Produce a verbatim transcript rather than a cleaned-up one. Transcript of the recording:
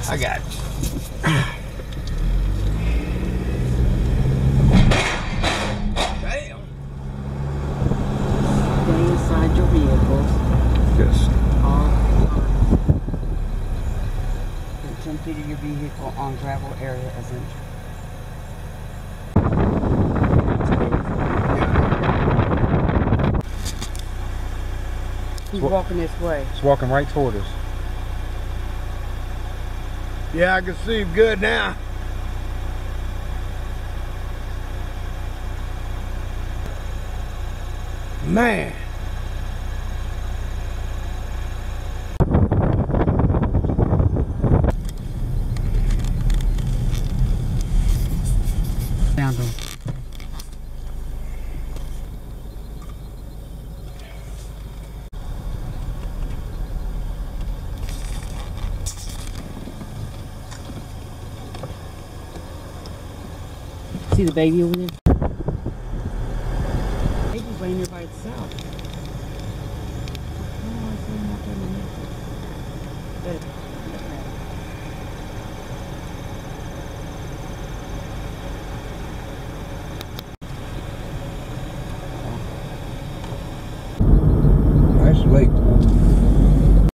I got it. Damn. Stay inside your vehicles. Yes. All times. ten feet of your vehicle on gravel area as entry. He's walking this way. It's walking right toward us. Yeah, I can see him good now. Man. Found him. See the baby over there? Baby's laying there by itself. Oh, I see him up underneath it. Better look at Nice lake.